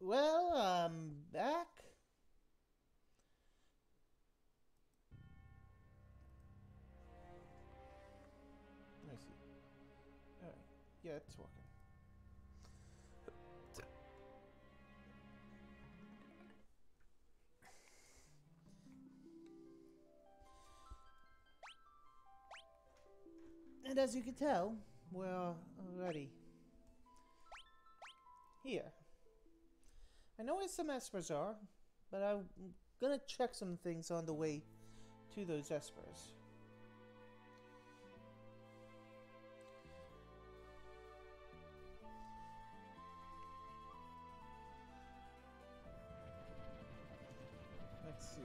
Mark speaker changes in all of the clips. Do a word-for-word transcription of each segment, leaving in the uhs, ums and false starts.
Speaker 1: Well, I'm back. Let me see. Alright. Yeah, it's working. And as you can tell, we're ready. Here. I know where some espers are, but I'm gonna check some things on the way to those espers. Let's see.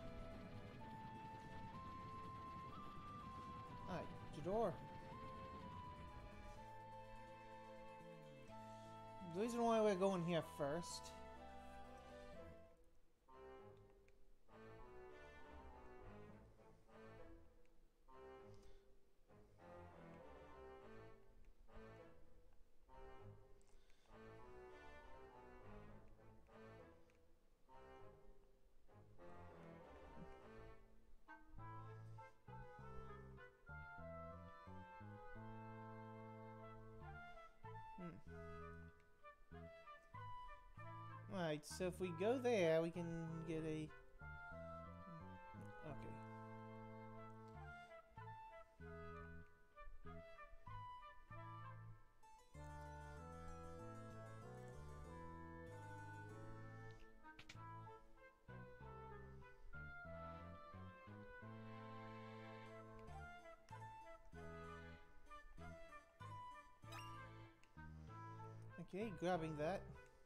Speaker 1: Alright, Jador. The reason why we're going here first. Hmm. Alright, so if we go there, we can get a... Okay. Okay, grabbing that.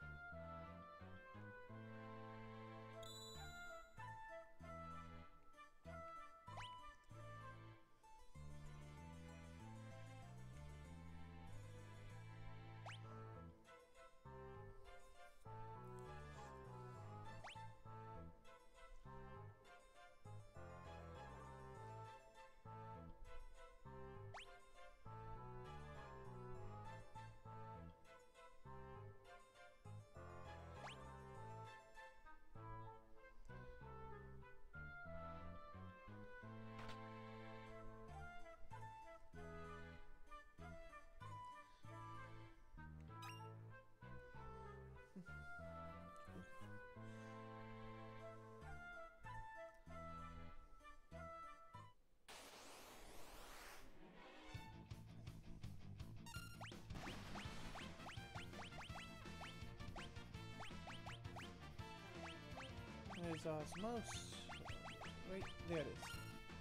Speaker 1: There's Osmos. Wait, there it is.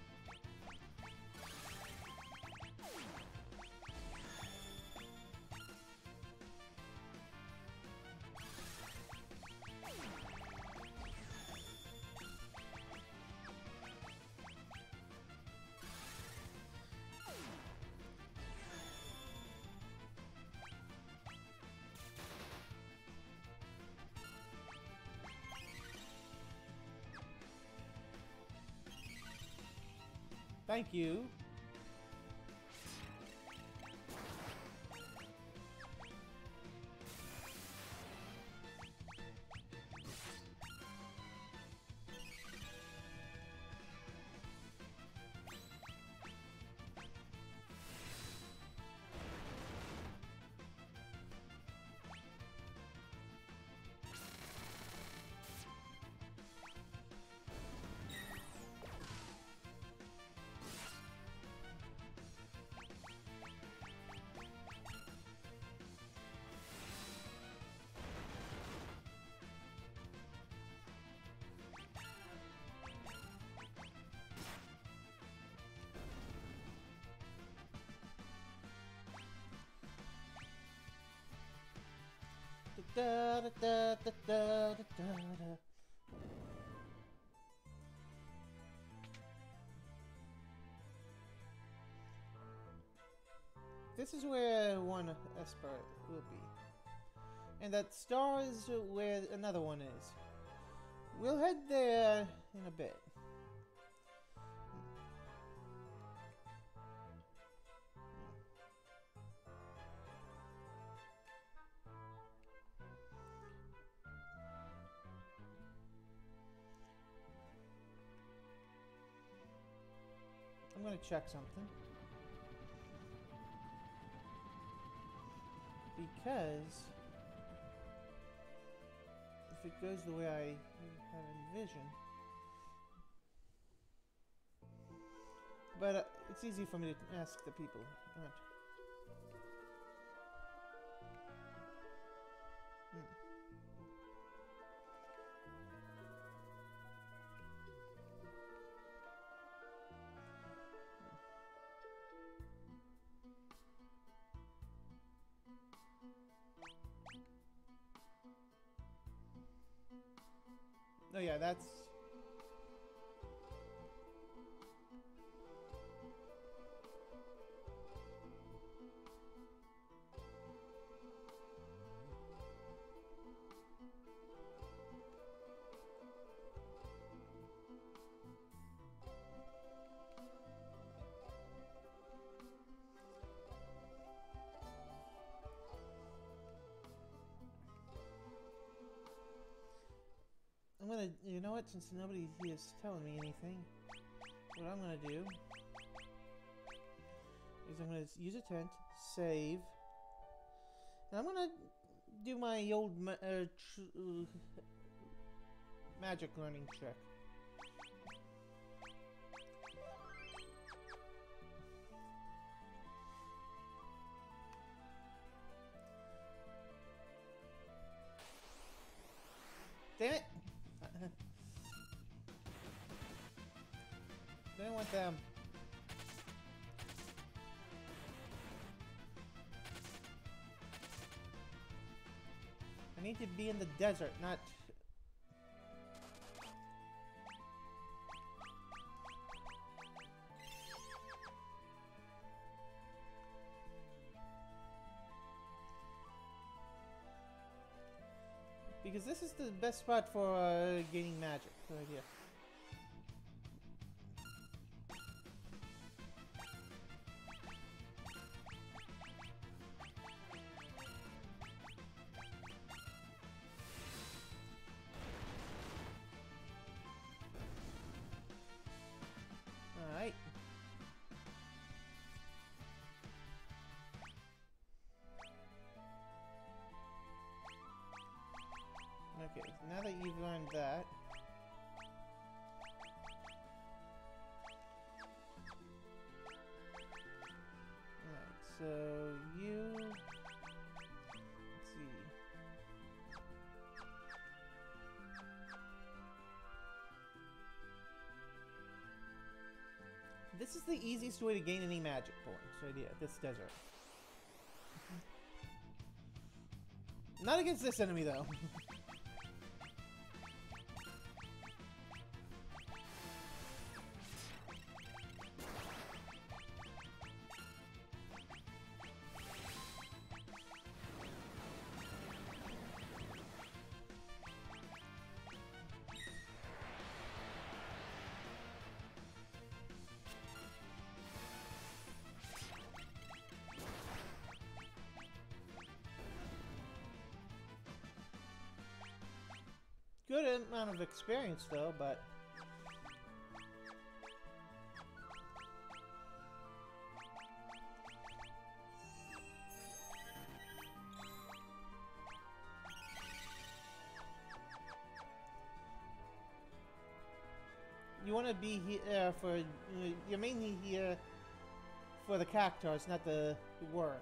Speaker 1: Thank you. Da, da, da, da, da, da, da. This is where one Esper will be. And that star is where another one is. We'll head there in a bit. gonna check something. Because if it goes the way I have envisioned, but uh, it's easy for me to ask the people. Right. Hmm. Oh yeah, that's... I'm gonna, you know what, since nobody here is telling me anything, what I'm gonna do is I'm gonna use a tent, save, and I'm gonna do my old ma uh, tr uh, magic learning trick. Damn it! I don't want them. I need to be in the desert, not... Because this is the best spot for uh, gaining magic, right here. Alright. Okay, so now that you've learned that, alright, so you, let's see, this is the easiest way to gain any magic points, right here, this desert. Not against this enemy, though. Good amount of experience, though, but... You want to be here for... You're mainly here for the cactuars, not the worms.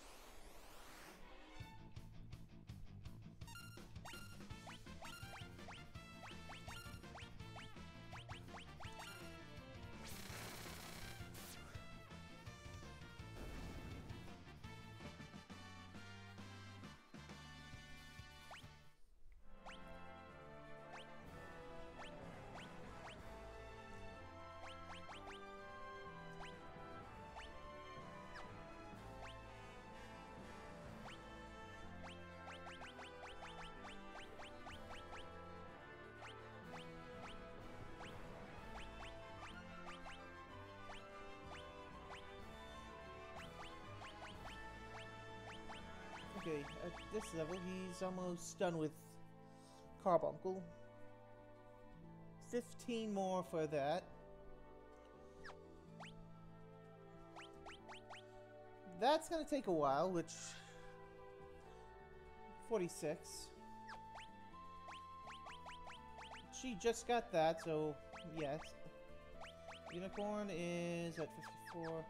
Speaker 1: Okay, at this level, he's almost done with Carbuncle. fifteen more for that. That's gonna take a while, which... forty-six. She just got that, so yes. Unicorn is at fifty-four.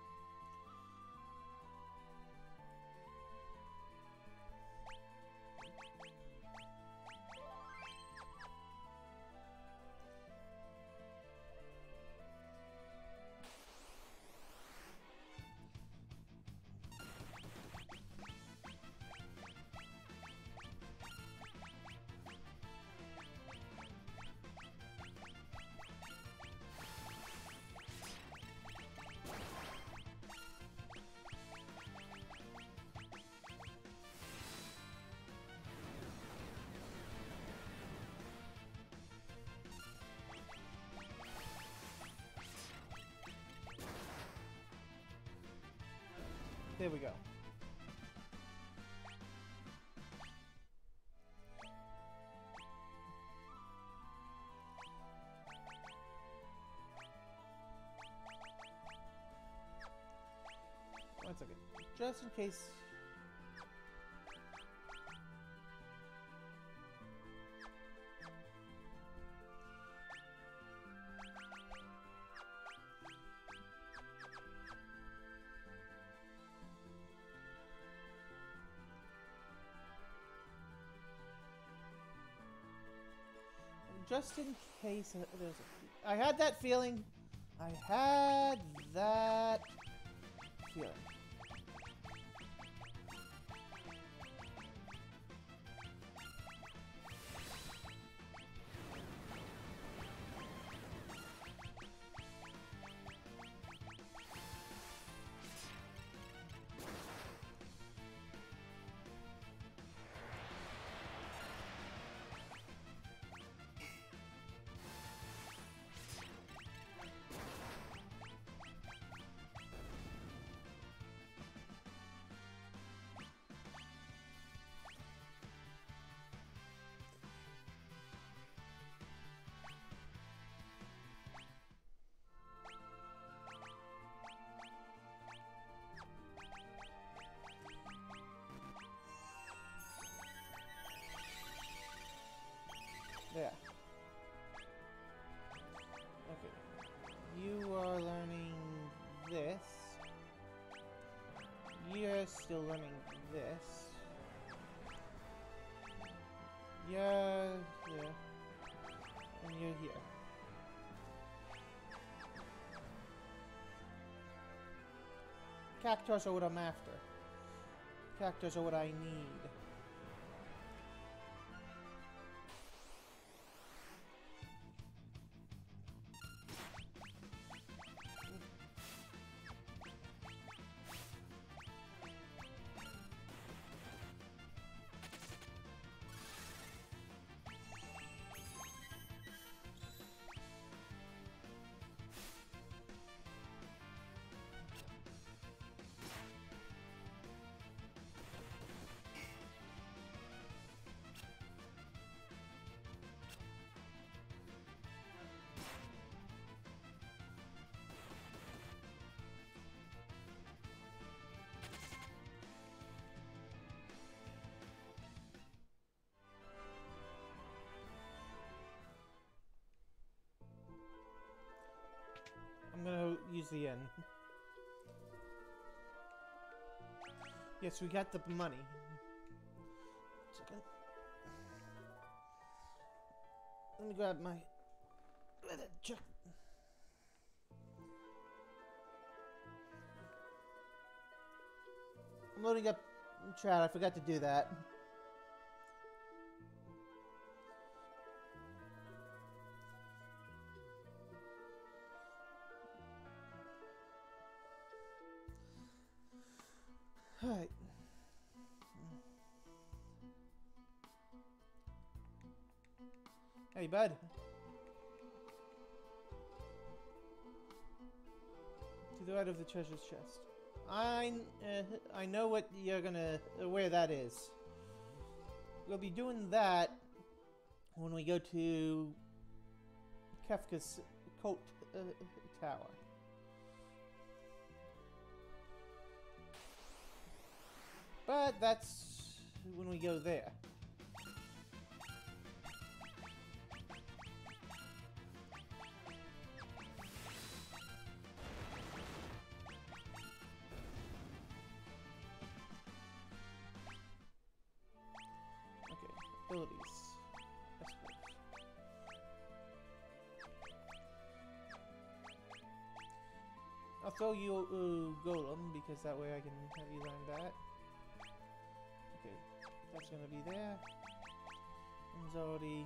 Speaker 1: There we go. One second. Just in case. Just in case uh, there's a, I had that feeling. I had that feeling. Yeah. Okay. You are learning this. You're still learning this. Yeah, yeah. And you're here. Cactuars are what I'm after. Cactuars are what I need. I'm gonna use the N. Yes, we got the money. Second. Let me grab my check. I'm loading up chat. I forgot to do that. Alright. Hey, bud. To the right of the treasure's chest. I, uh, I know what you're gonna, uh, where that is. We'll be doing that when we go to Kefka's Coat uh, Tower. But that's when we go there. Okay, abilities. I'll throw you uh, Golem, because that way I can have you learn that. Okay, that's gonna be there. One's already...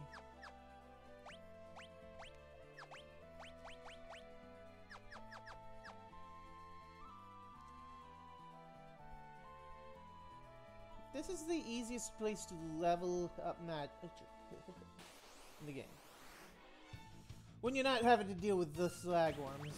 Speaker 1: This is the easiest place to level up Magic in the game. When you're not having to deal with the slag worms.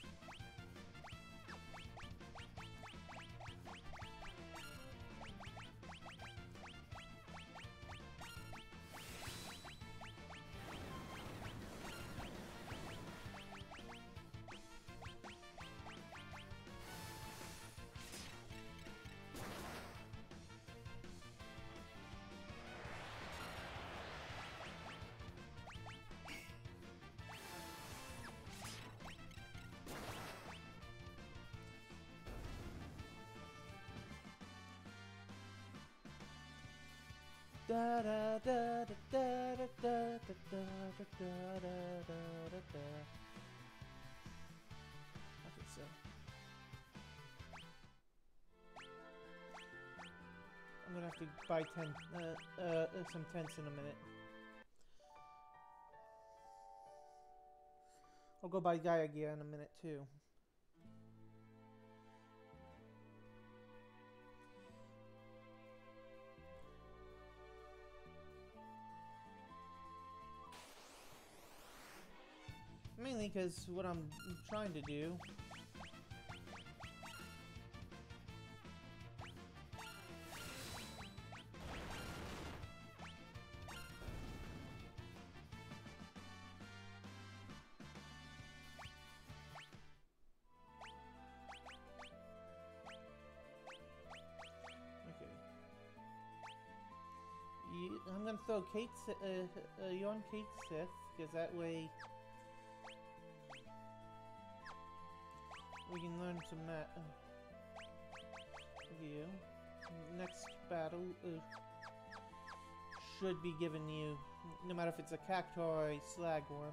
Speaker 1: Da da da da da da da da da da da da. Okay, so I'm gonna have to buy ten, uh, uh, some tents in a minute. I'll go buy Gaia gear in a minute too. Mainly because what I'm trying to do okay. You, I'm gonna throw Kate, uh, uh, you on Kate Sith, because that way we can learn some mat. Uh, you. Next battle uh, should be giving you, no matter if it's a cactuar or a slagworm.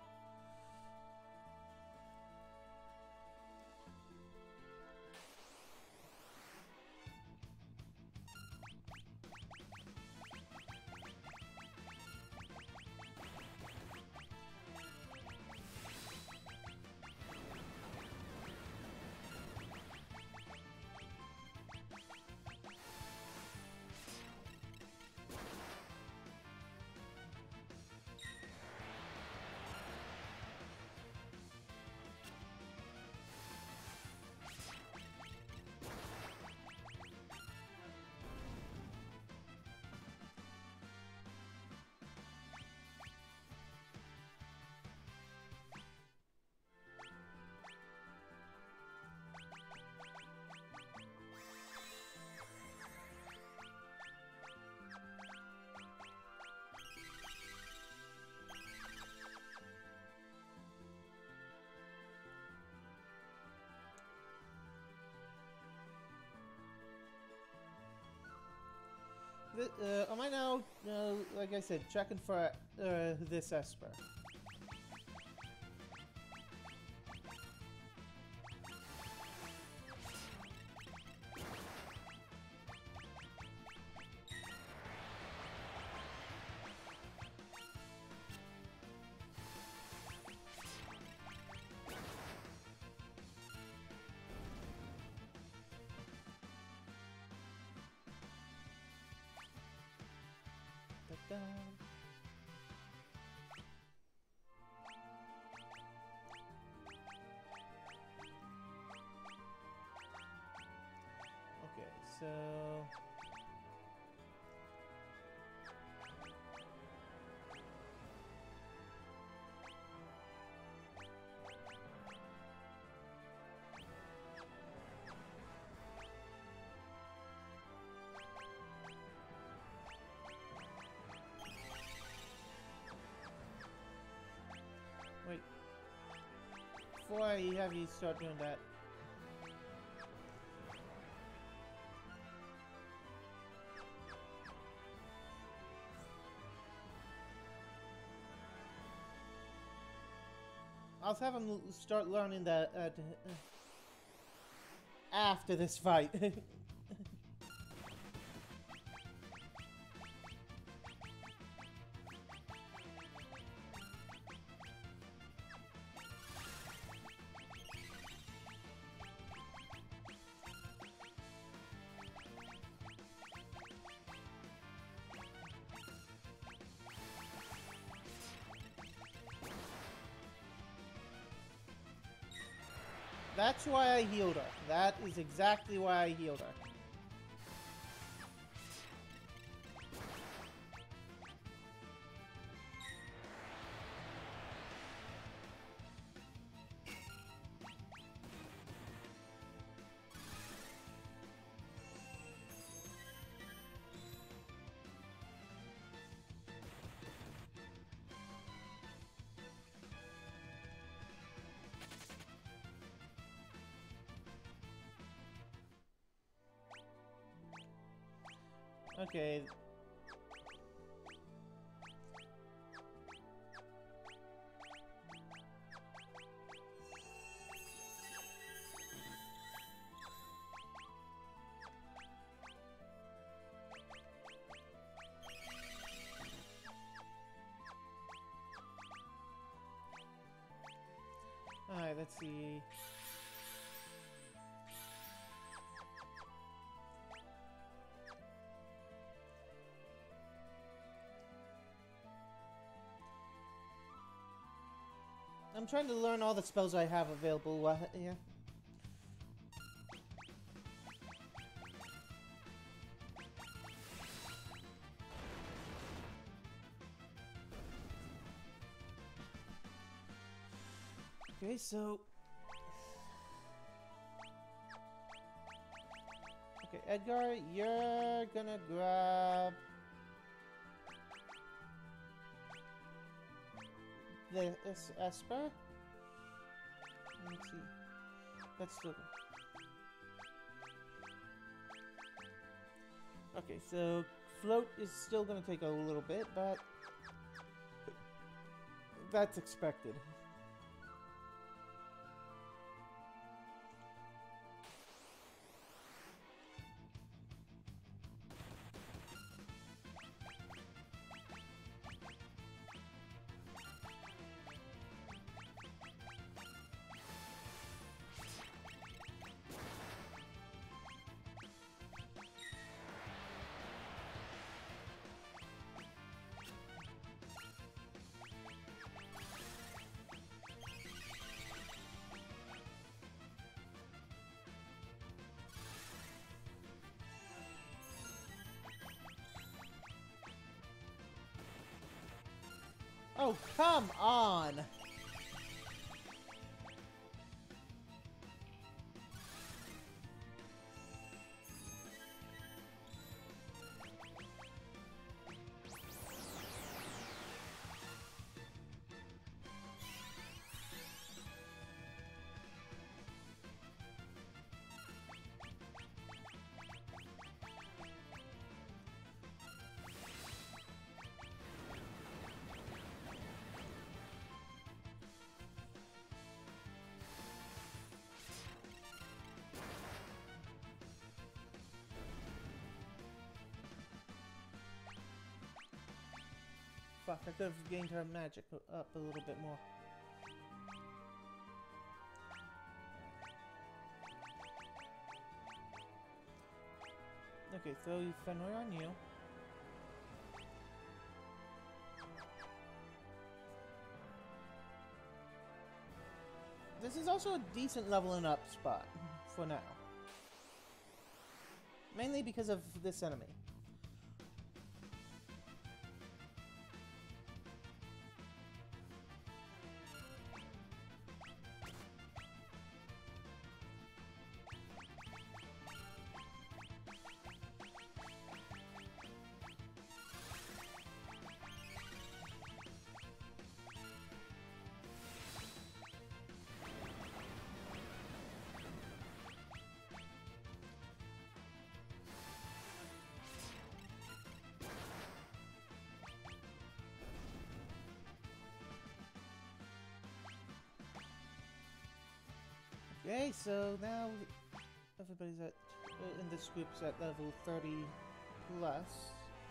Speaker 1: Uh, am I now, uh, like I said, checking for uh, this Esper? Da-da. Okay, so before I have you start doing that. I'll have him l- start learning that uh, t- uh, after this fight. That's why I healed her. That is exactly why I healed her. Okay. Alright, let's see. I'm trying to learn all the spells I have available. Uh, yeah. Okay, so... Okay, Edgar, you're gonna grab... the es Esper? Let's see. That's still... Okay, so Float is still gonna take a little bit, but... that's expected. Oh, come on! Fuck, I could have gained her magic up a little bit more. Okay, throw Fenrir on you. This is also a decent leveling up spot for now. Mainly because of this enemy. Okay, so now everybody's at uh, in this group's at level thirty plus.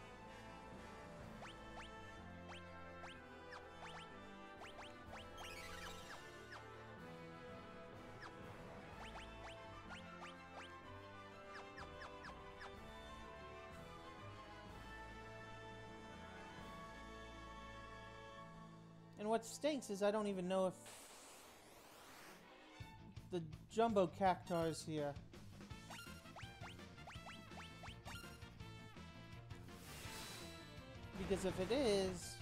Speaker 1: And what stinks is I don't even know if the jumbo cactar's here. Because if it is,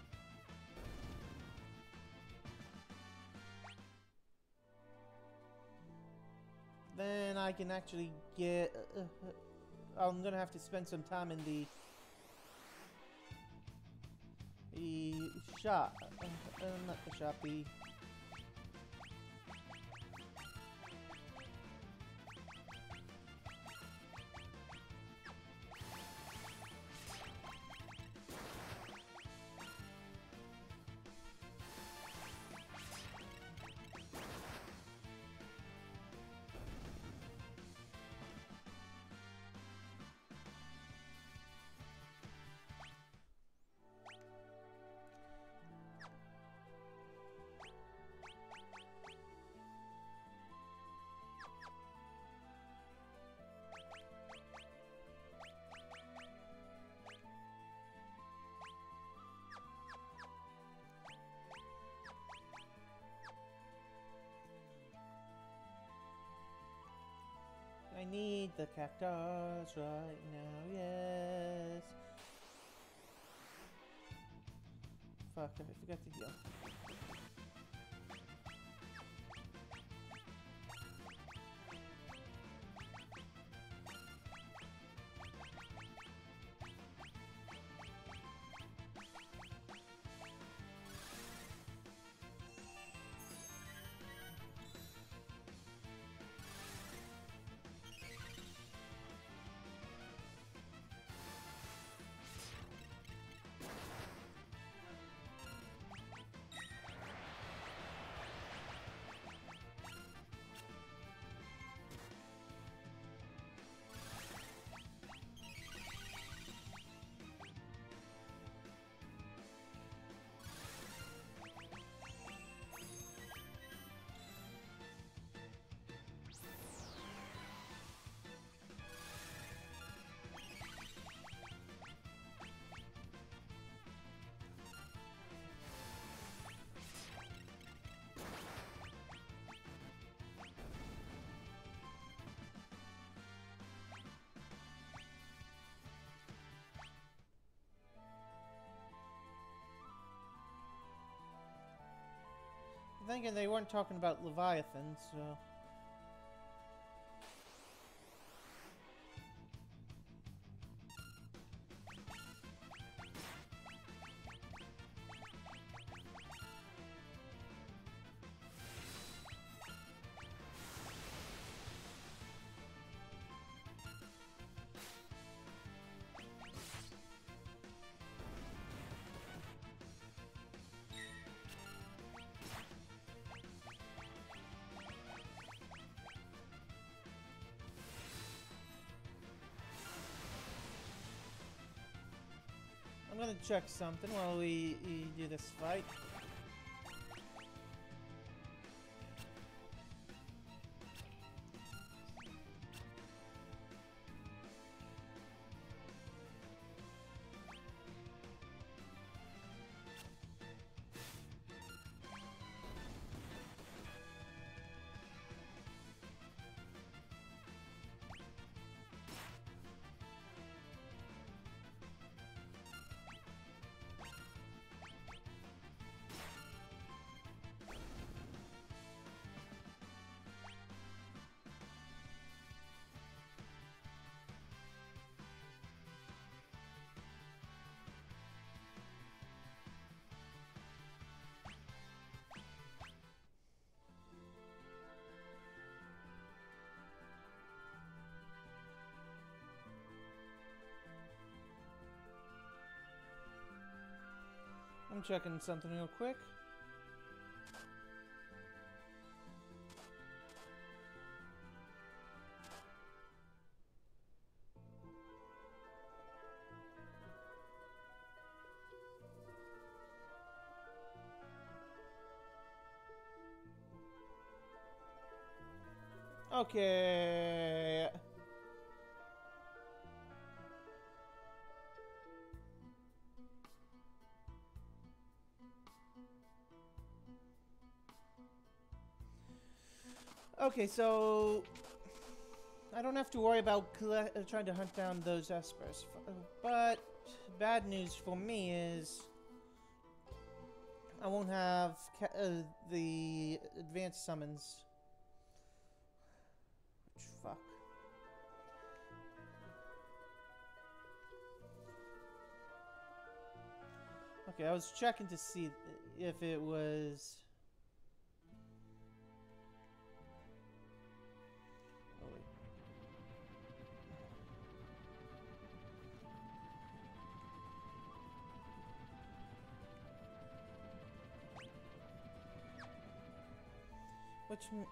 Speaker 1: then I can actually get... Uh, uh, I'm gonna have to spend some time in the... The shop. Uh, uh, not the shop, the... I need the cactus right now, yes. Fuck, I forgot to heal. Thinking they weren't talking about Leviathan, so... I'm gonna check something while we, we do this fight. I'm checking something real quick. Okay. Okay, so I don't have to worry about uh, trying to hunt down those espers. But bad news for me is I won't have ca uh, the advanced summons. Which, fuck. Okay, I was checking to see if it was... Oh, wait. Which... Mm,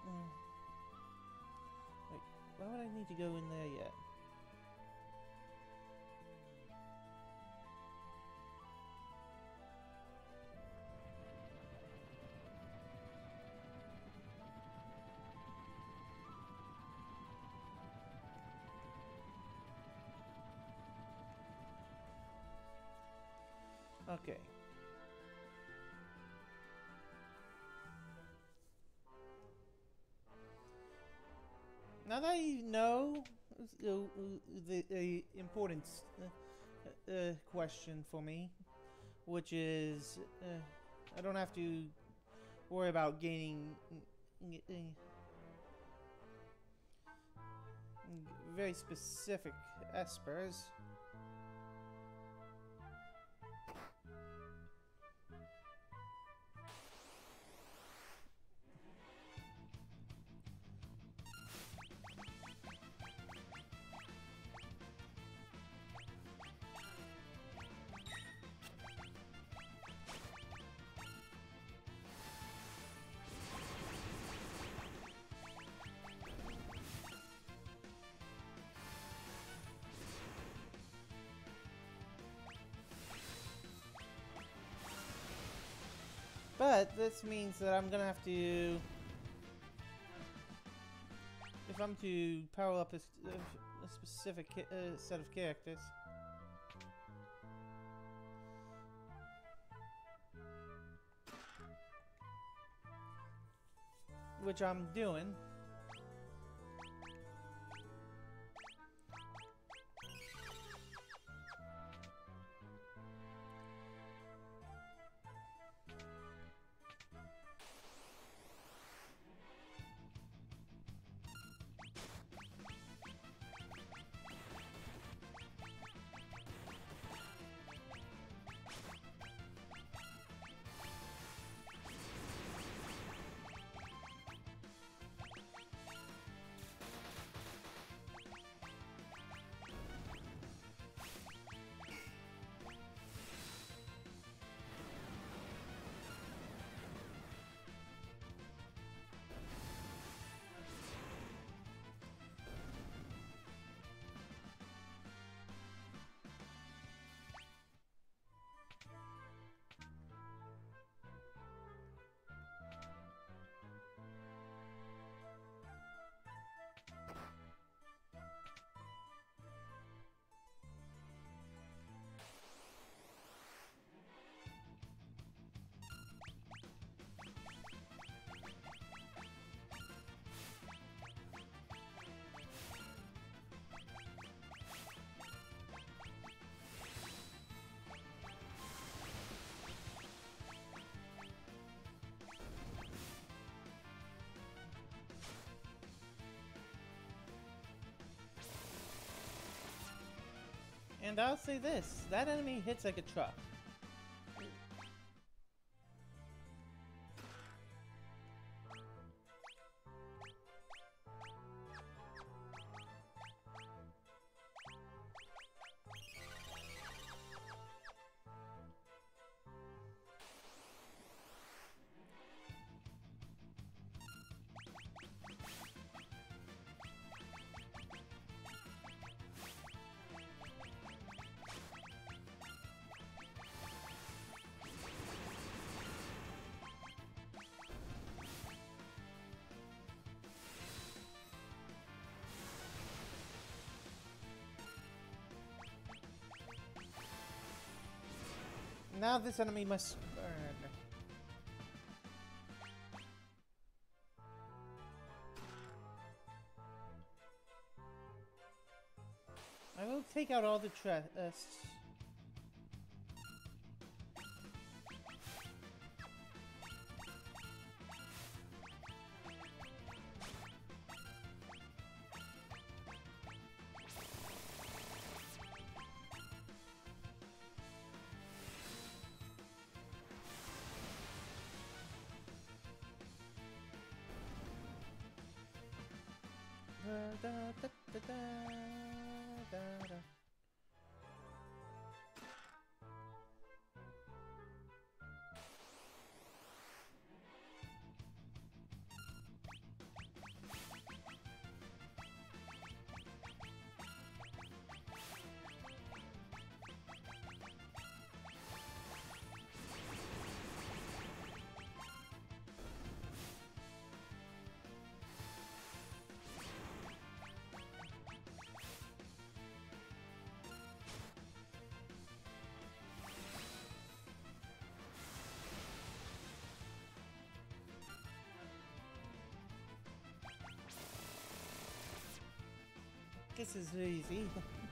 Speaker 1: wait, why would I need to go in there yet? Okay. Now that you know uh, the, the important uh, uh, question for me, which is uh, I don't have to worry about gaining uh, very specific espers. But this means that I'm gonna have to, if I'm to power up a, a specific uh, set of characters, which I'm doing. And I'll say this, that enemy hits like a truck. Now this enemy must burn. I will take out all the chests. Da, da, da, da, da, da, da. This is easy.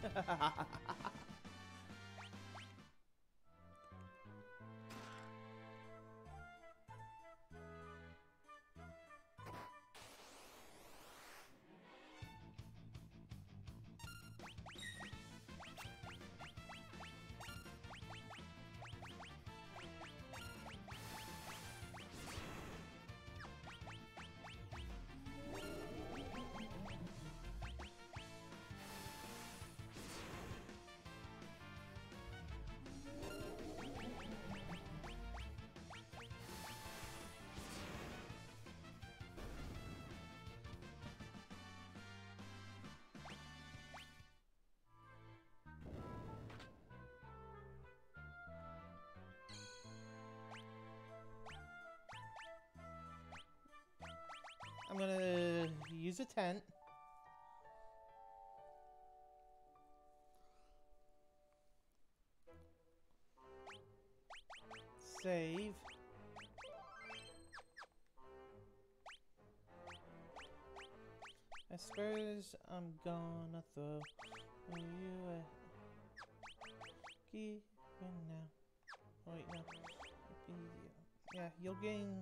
Speaker 1: I'm gonna use a tent. Save. I suppose I'm gonna throw you a key now. Oh, wait, no. Yeah, you'll gain.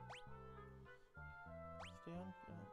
Speaker 1: Stay on.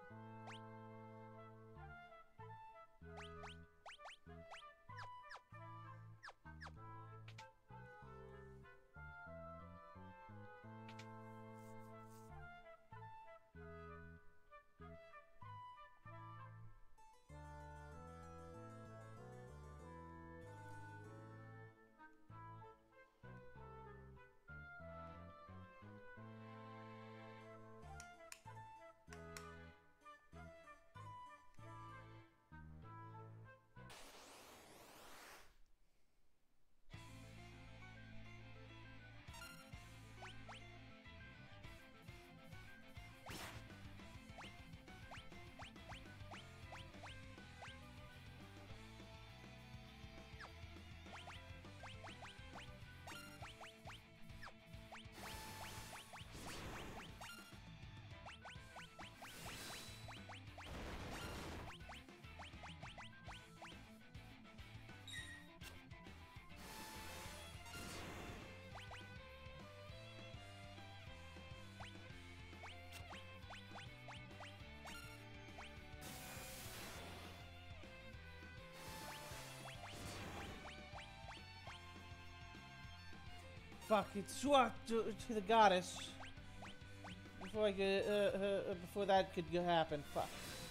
Speaker 1: Fuck, it swapped to, to the goddess. Before I could, uh, uh, before that could go happen. Fuck.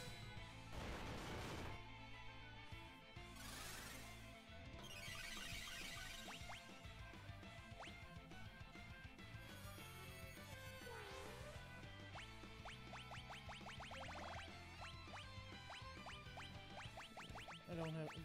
Speaker 1: I don't have.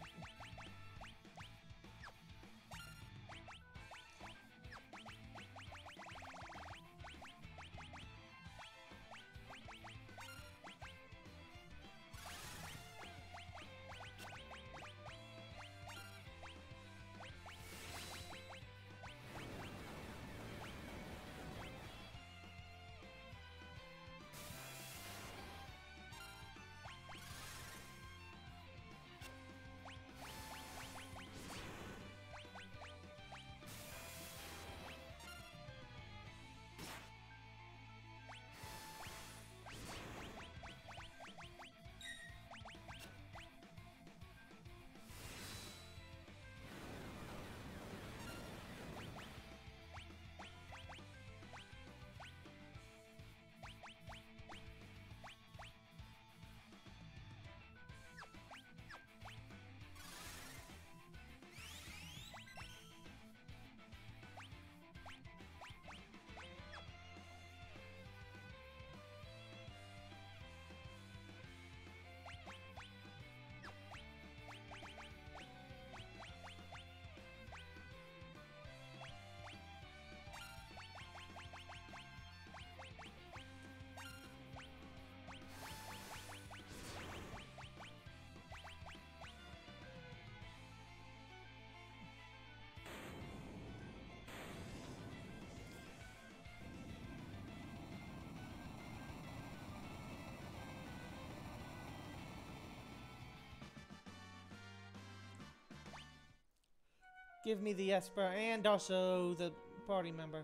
Speaker 1: give me the Esper and also the party member.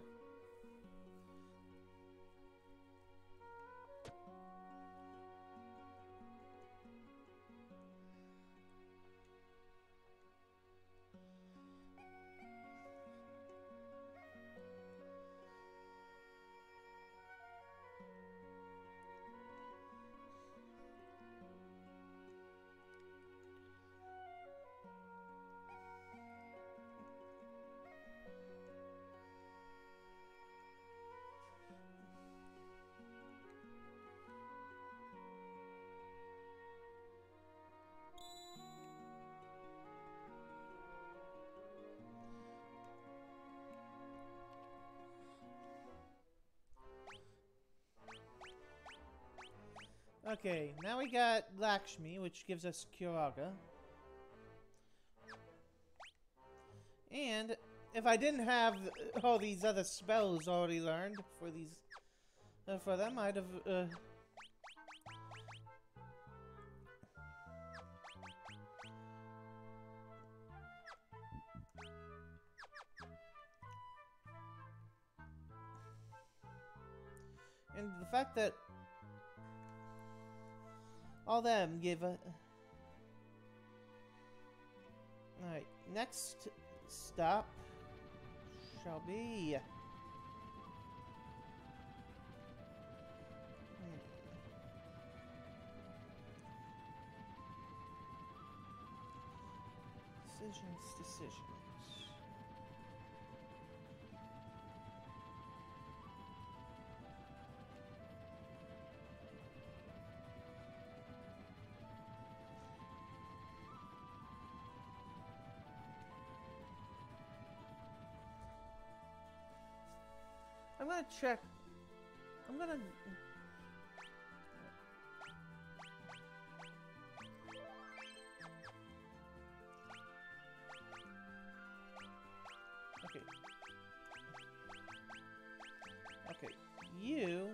Speaker 1: Okay, now we got Lakshmi, which gives us Kyoraga. And if I didn't have all these other spells already learned for these, uh, for them, I'd have. Uh, and the fact that all them give a... Alright, next stop shall be... Hmm. Decisions, decisions. I'm gonna check. I'm gonna. Okay. Okay. You.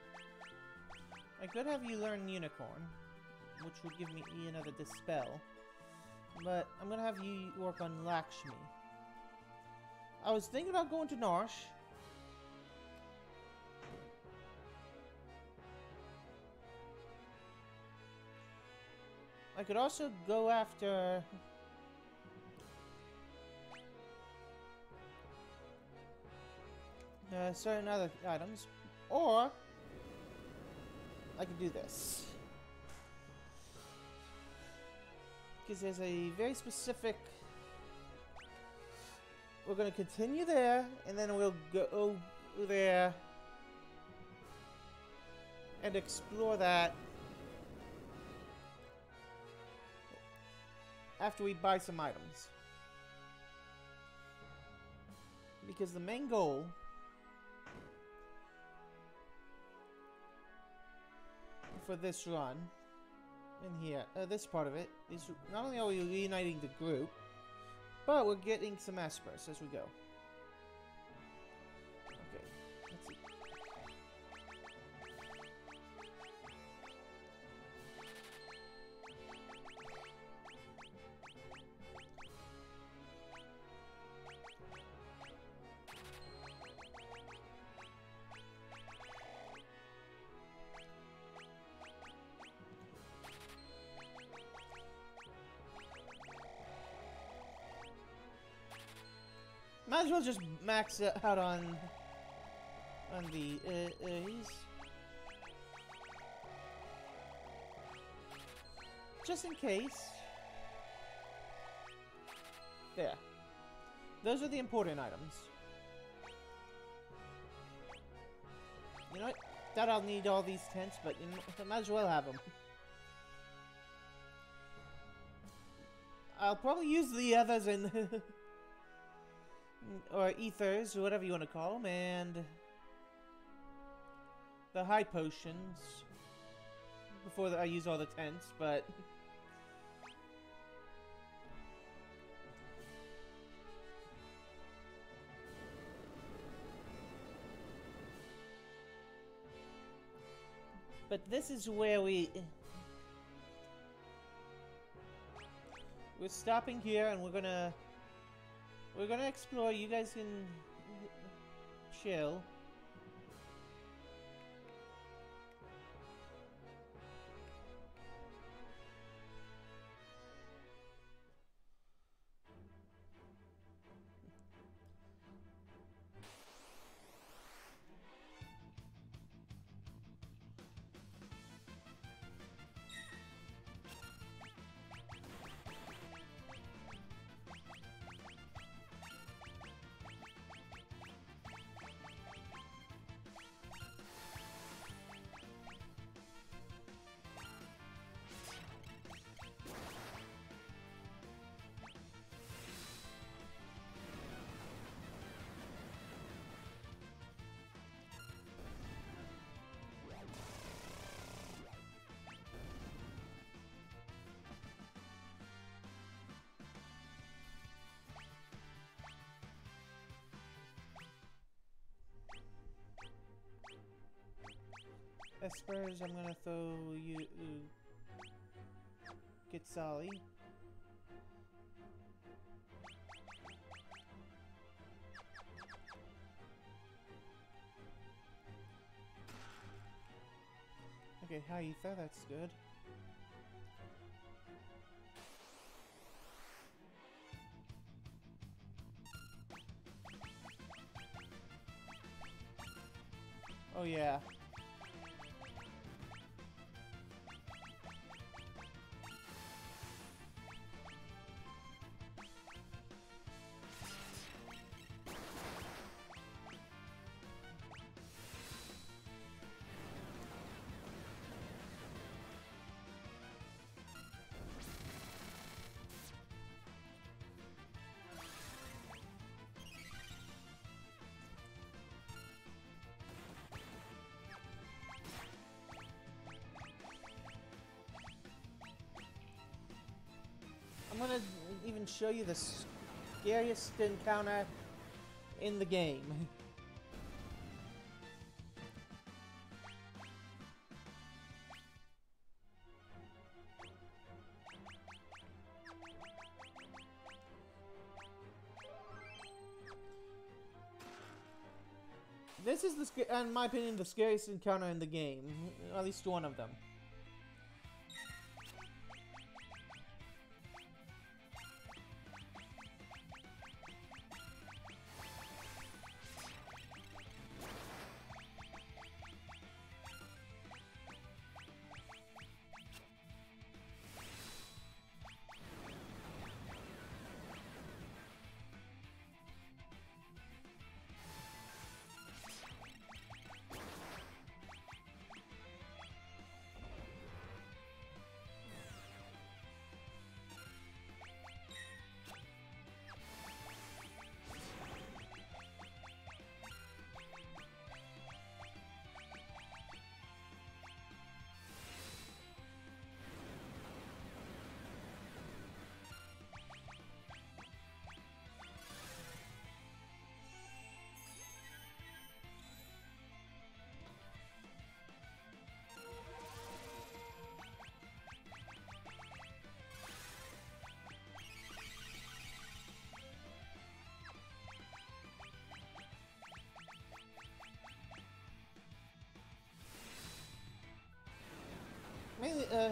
Speaker 1: I could have you learn Unicorn, which would give me another Dispel. But I'm gonna have you work on Lakshmi. I was thinking about going to Narsh. I could also go after... Uh, certain other items, or I could do this. Because there's a very specific... We're going to continue there, and then we'll go there and explore that after we buy some items. Because the main goal for this run in here, uh, this part of it, is not only are we reuniting the group, but we're getting some Espers as we go. Okay, let's see. Might as well just max it out on on the uh, uh, he's just in case. There. Those are the important items. You know what? Doubt I'll need all these tents, but you know, I might as well have them. I'll probably use the others in. Or ethers, or whatever you want to call them, and the high potions before I use all the tents, but but this is where we we're stopping here, and we're gonna we're gonna explore. You guys can chill. Espers, I'm gonna throw you. Uh, get Sally. Okay, Haitha, that's good. Oh yeah. I'm gonna even show you the scariest encounter in the game. This is, the, in my opinion, the scariest encounter in the game. At least one of them. Mainly, uh...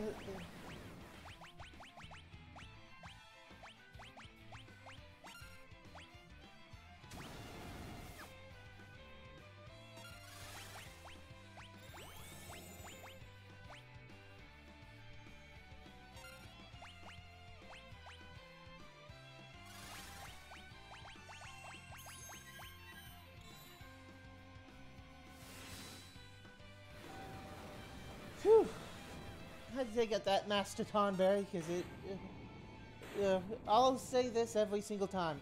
Speaker 1: Phew! I had to get that Master Tonberry because it. Uh, uh, I'll say this every single time.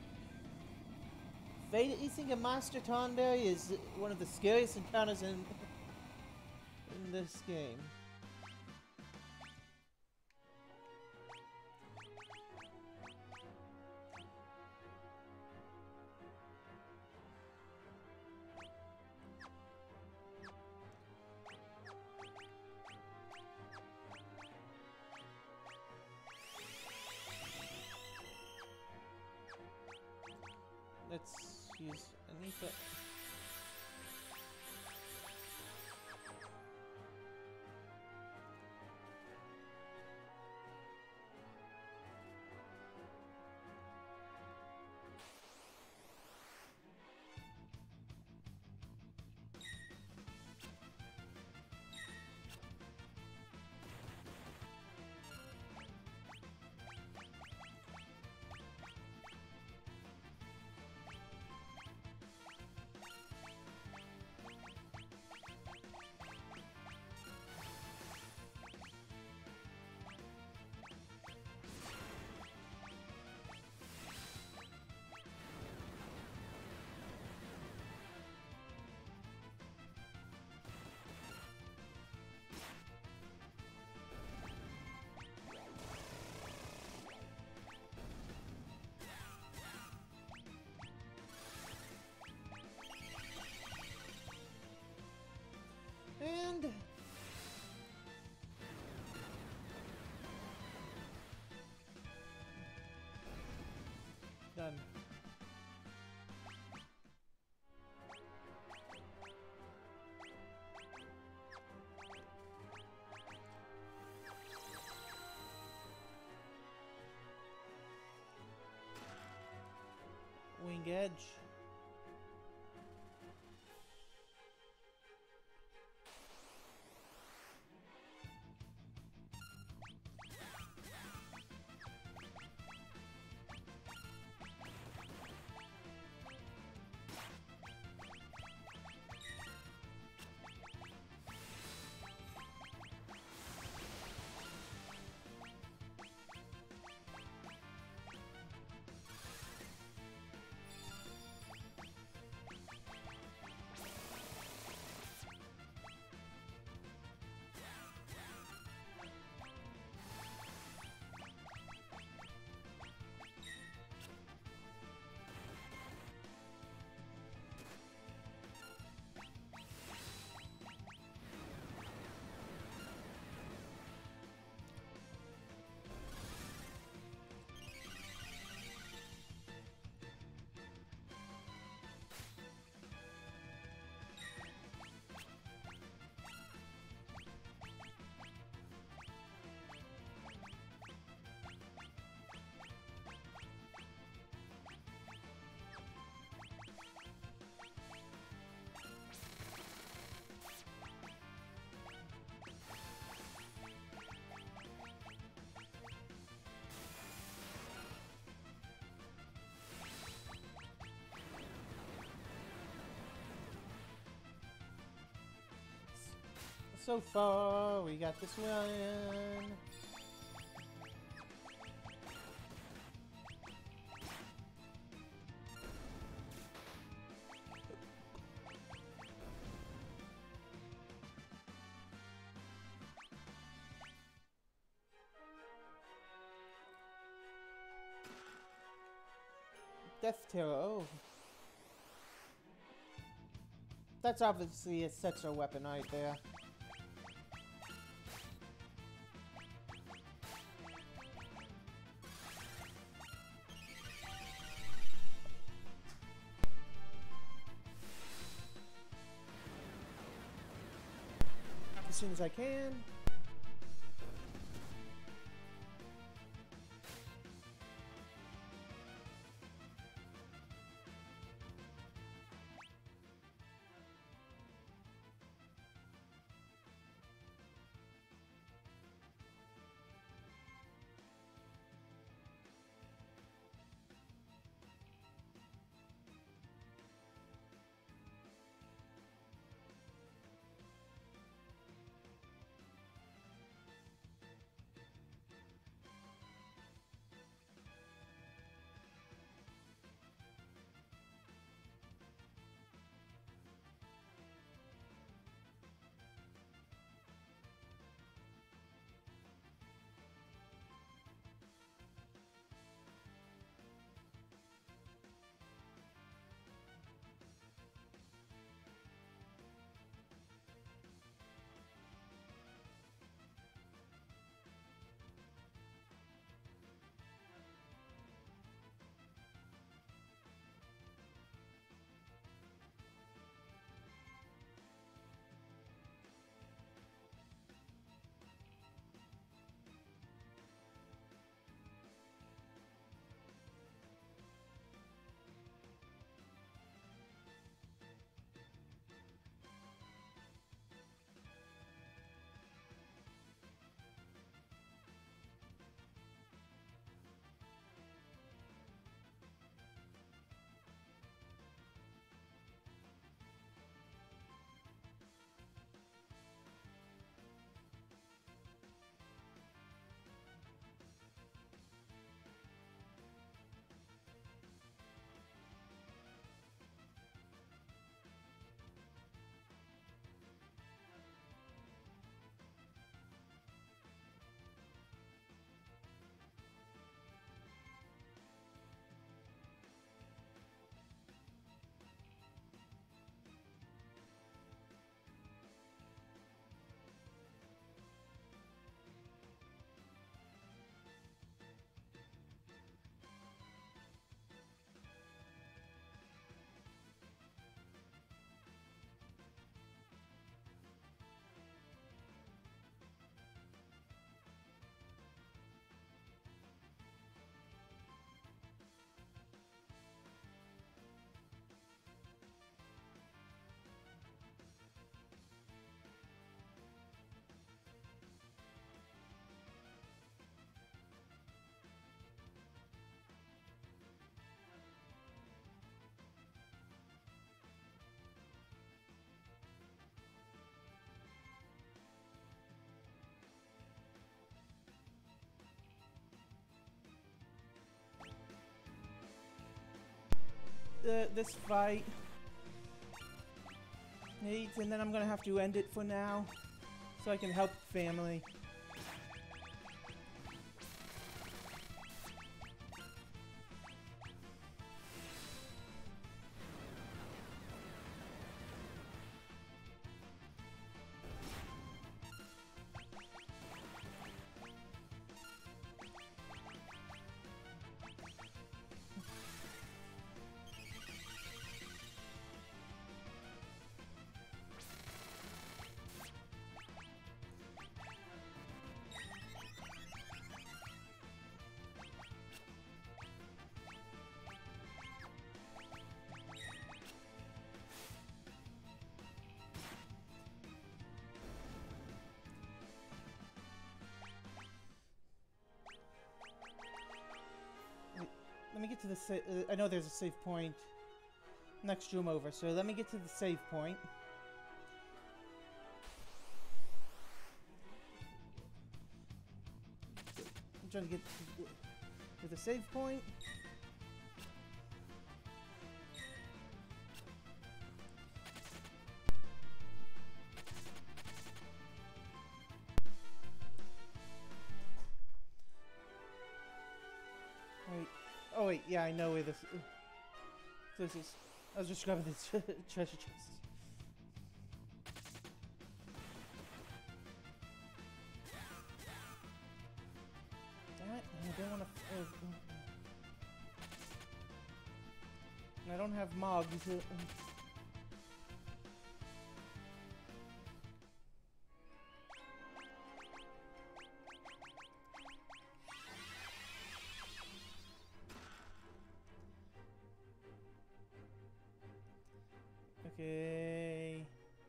Speaker 1: Facing a Master Tonberry is one of the scariest encounters in in this game. Let's use Anita. And done. Wing Edge. So far, we got this one. Death Terror, oh. That's obviously a Setzer weapon right there. As soon as I can. uh, this fight needs, and then I'm gonna have to end it for now, so I can help family. Let me get to the sa uh, I know there's a save point next room over, so let me get to the save point. I'm trying to get to the, to the save point. Wait. Oh wait, yeah, I know where this. Uh, this is. I was just grabbing this treasure chest. Damn it! I don't want to. Uh, uh, I don't have Mog. Uh, Okay.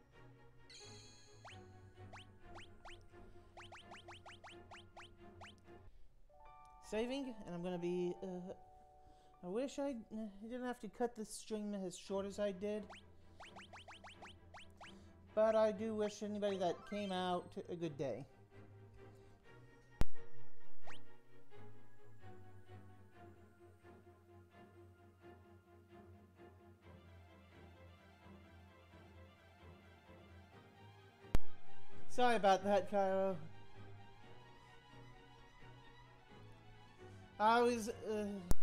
Speaker 1: Saving, and I'm gonna be. Uh, I wish I didn't have to cut this stream as short as I did, but I do wish anybody that came out a good day. Sorry about that, Cairo. I was, uh...